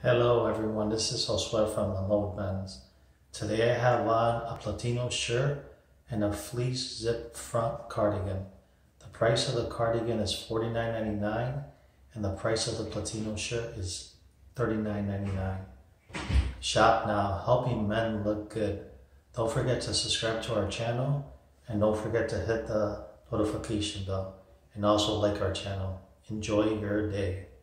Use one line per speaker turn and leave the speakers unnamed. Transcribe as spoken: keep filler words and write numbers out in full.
Hello everyone, this is Josue from the Mode Men's. Today I have on a Platino shirt and a fleece zip front cardigan. The price of the cardigan is forty-nine ninety-nine and the price of the Platino shirt is thirty-nine ninety-nine. Shop now, helping men look good. Don't forget to subscribe to our channel and don't forget to hit the notification bell and also like our channel. Enjoy your day.